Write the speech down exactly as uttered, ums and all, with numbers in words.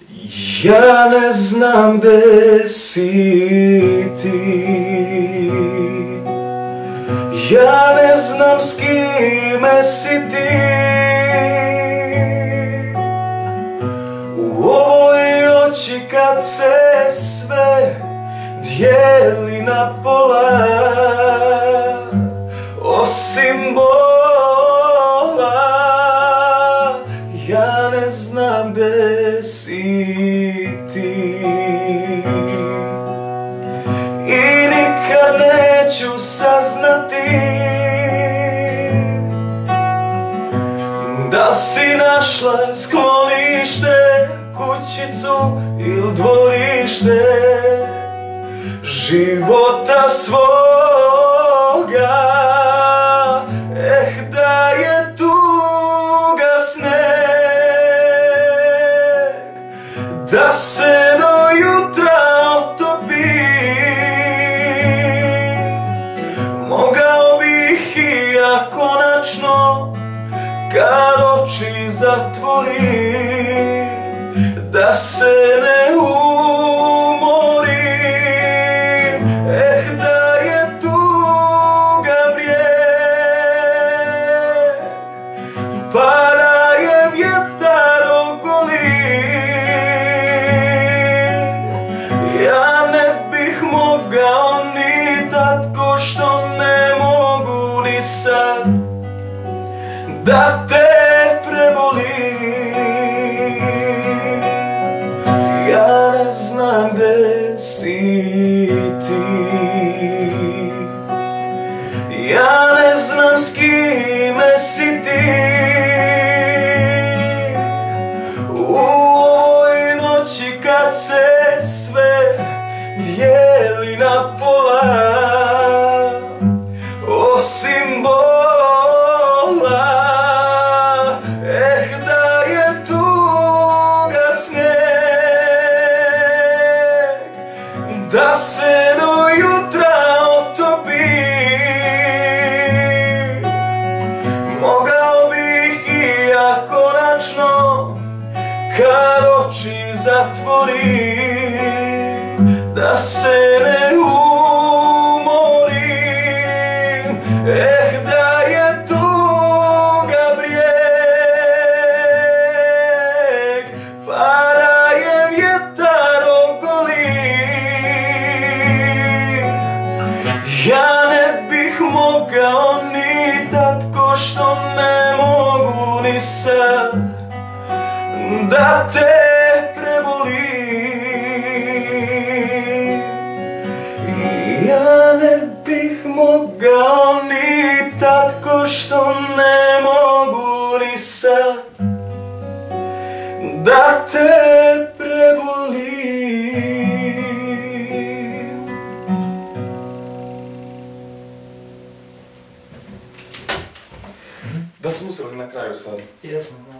Ja ne znam gde si ti, ja ne znam s kime si ti. U ovoj noći kad se sve dijeli na pola, osim bola, ja ne znam gde si ti. I nikad neću saznati da si našla sklonište, kućicu ili dvorište života svoga. Eh, da je tuga sneg, da se do jutra otopi. Mogao bih i ja konačno, kad oči zatvorim, da se ne umorim. Eh, da je tuga brijeg, pa da je vjetar ogoli. Ja ne bih mogao ni tad, ko što ne mogu ni sad, da te prebolim. Ja ne znam gde si ti, ja ne znam s kime si ti. U ovoj noći kad se sve dijeli na pola, osim bola, eh, da je tuga sneg, da se do jutra otopi. Mogao bih i ja konačno, kad oči zatvorim, da se ne umorim. Eh, da je tuga brijeg, pa da je vjetar ogoli. Ja ne bih mogao ni tad, ko što ne mogu ni sad, da te prebolim. Ja ne bih mogao ni tad, ko što ne mogu ni sad, da te prebolim. Da li smo usreli na kraju sad? Jesmo.